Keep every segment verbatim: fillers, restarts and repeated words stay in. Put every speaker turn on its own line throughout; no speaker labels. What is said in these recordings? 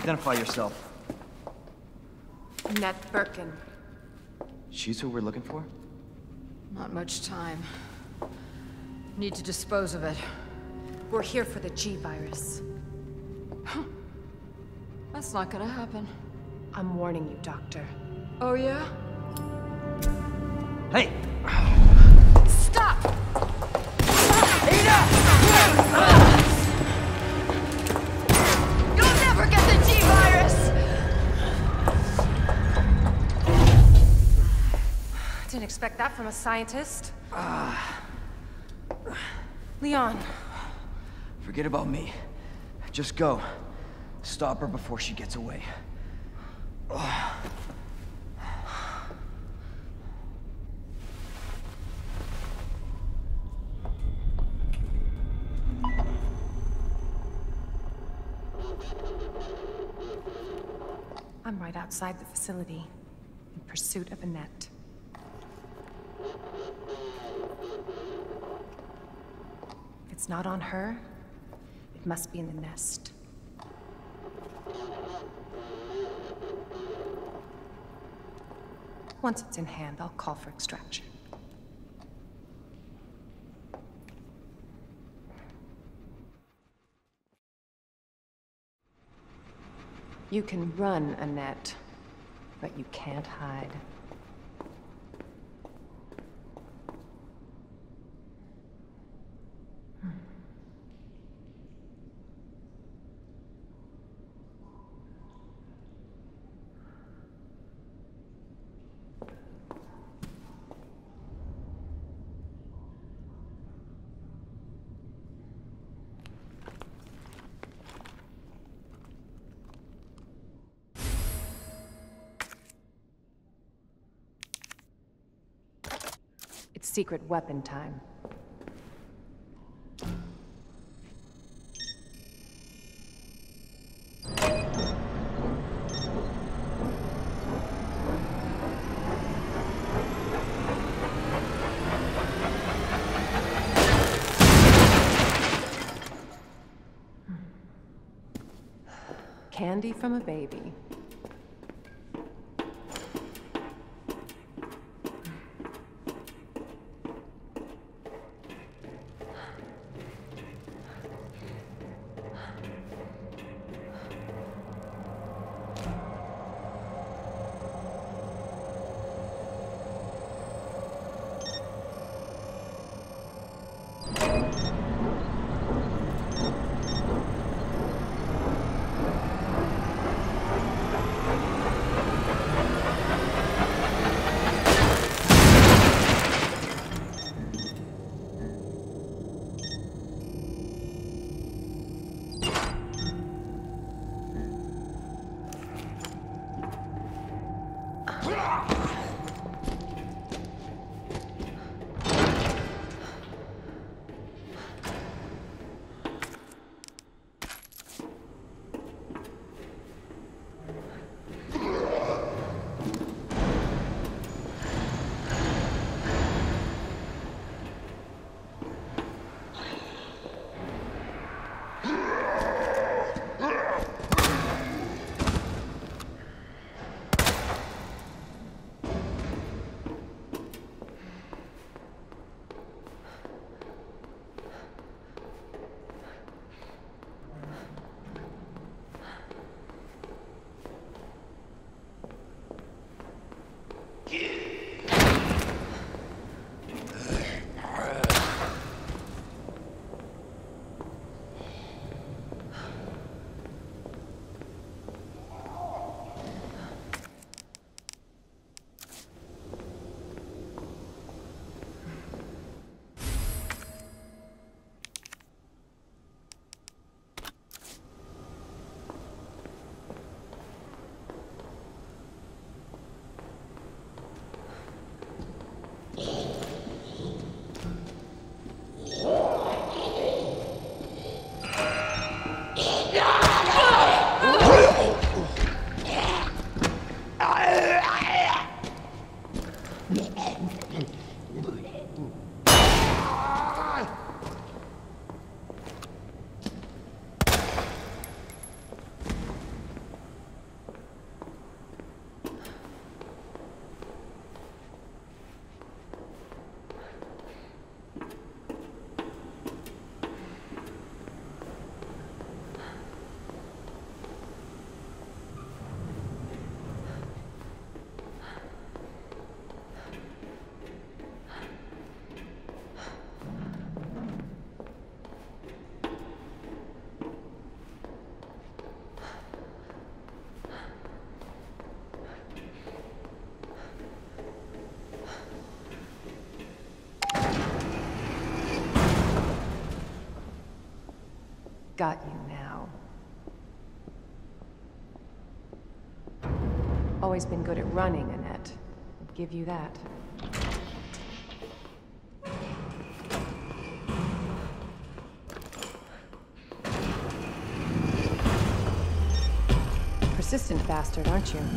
Identify yourself.
Annette Birkin.
She's who we're looking for?
Not much time. Need to dispose of it.
We're here for the G virus.
That's not gonna happen.
I'm warning you, Doctor.
Oh, yeah?
Hey!
Stop!
You'll never get the G virus!
Didn't expect that from a scientist. Leon.
Forget about me. Just go. Stop her before she gets away.
I'm right outside the facility, in pursuit of Annette. If it's not on her, it must be in the nest. Once it's in hand, I'll call for extraction. You can run, Annette, but you can't hide. It's secret weapon time. Candy from a baby. got you now. Always been good at running, Annette. I'll give you that. Persistent bastard, aren't you?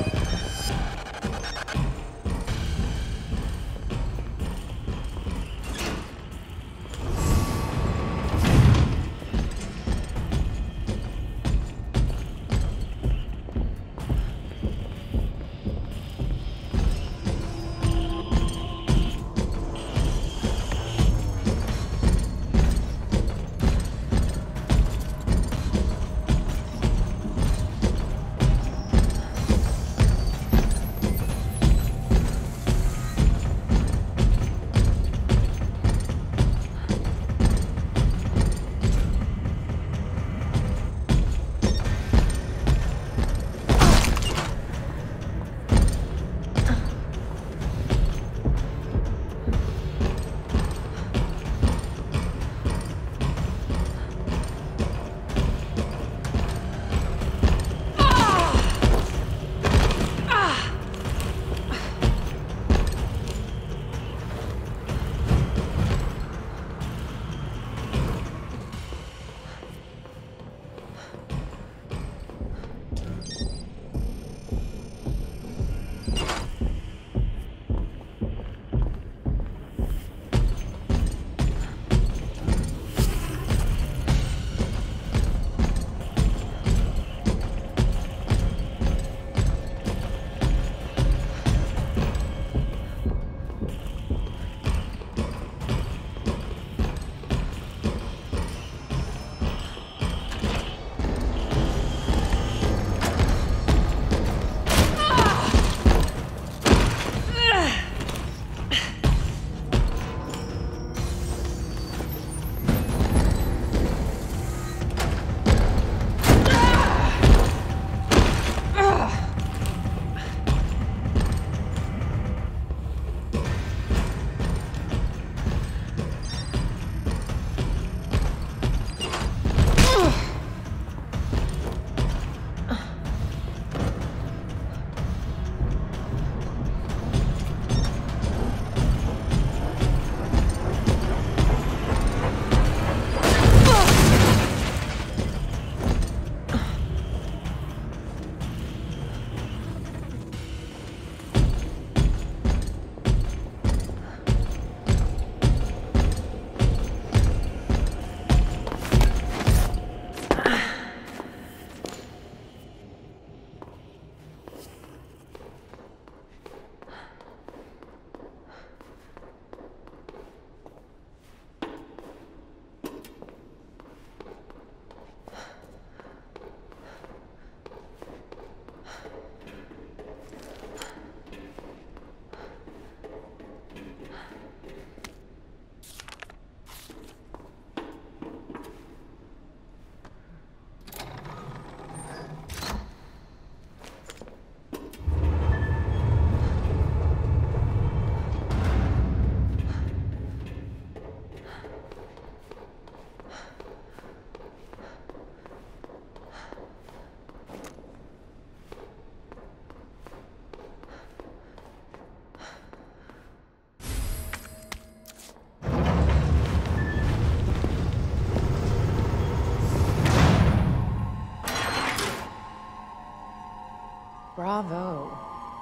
Bravo.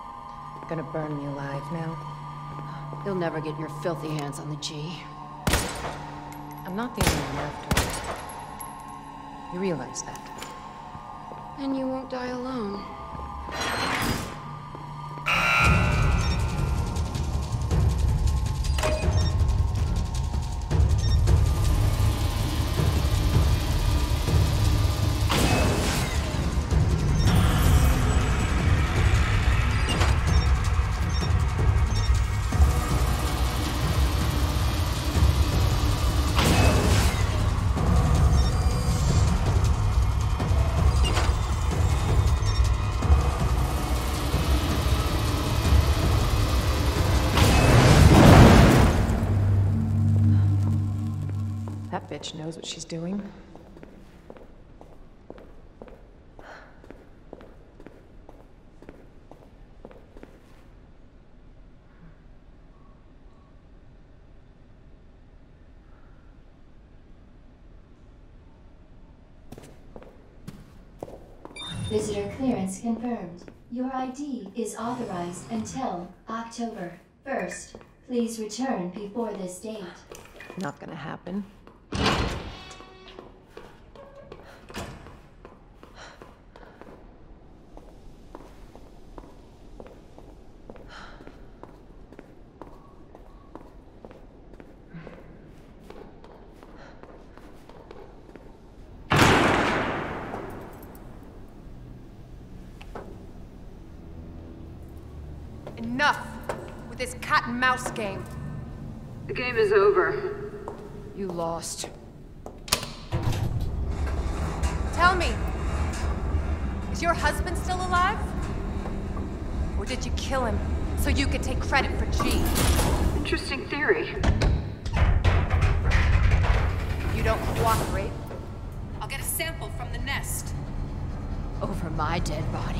Gonna burn me alive now?
You'll never get your filthy hands on the G.
I'm not the only one after it. You realize that?
And you won't die alone.
That bitch knows what she's doing.
Visitor clearance confirmed. Your I D is authorized until October first. Please return before this date.
Not gonna happen.
Enough with this cat and mouse game.
The game is over. You lost.
Tell me, is your husband still alive? Or did you kill him so you could take credit for G?
Interesting theory.
You don't cooperate, I'll get a sample from the nest.
Over my dead body.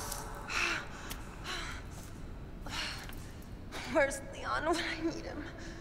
Where's Leon when I need him?